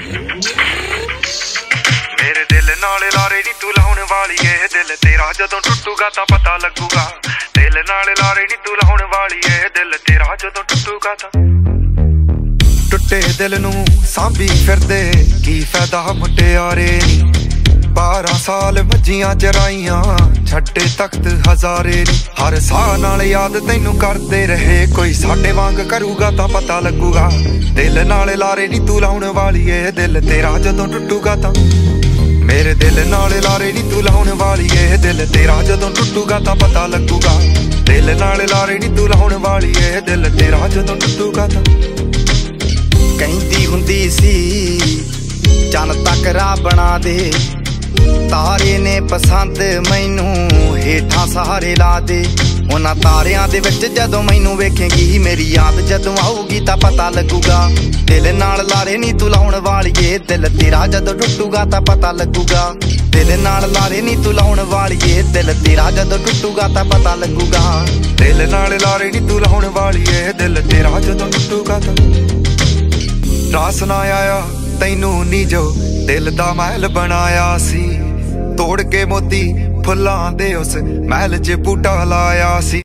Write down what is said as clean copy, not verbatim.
मेरे दिल नाल लारे नी तू लाउण वाली है, दिल तेरा जदों टुटूगा तां पता लगूगा। दिल नाल लारे नी तू लाउण वाली है, दिल तेरा जदों टुटूगा तां। टुटे दिल नू सांभी फिरदे की फायदा मुटियारे नी। 12 साल भजियां चराइयां छड्डे तख्त हजारे नी। हर साह नाल याद तैनू करदे रहे, कोई साडे वांग करूगा तां पता लगूगा। दिल नाल लारे नी तू लाउण वाली है, दिल तेरा जदों टुटूगा तां। मेरे दिल नाल लारे नी तू लाउण वाली है, दिल तेरा जदों टुटूगा तां पता लगूगा। दिल नाल लारे नी तू लाउण वाली है, दिल तेरा जदों टुटूगा तां। कहंदी हुंदी सी चन तक राह बना दे, तारे ने पसंद मैनू हेठां सहारे ला दे। उन्हां तारियां दे विच जदों मैनू वेखेंगी, मेरी याद जदों आऊगी तां पता लगूगा। दिल नाल लारे नी तू लाउण वालीए, दिल तेरा जदों टुटूगा तां पता लगूगा। दिल नाल लारे नी तू लाउण वालीए, दिल तेरा जदों टुटूगा तां पता लगूगा। दिल नाल लारे नी तू लाउण वालीए, दिल तेरा जदों टुटूगा तां। रास ना आया तैनू नी जो दिल दा महल बनाया सी, तोड़ के मोती फुल्लां दे उस महल च बूटा लाया सी।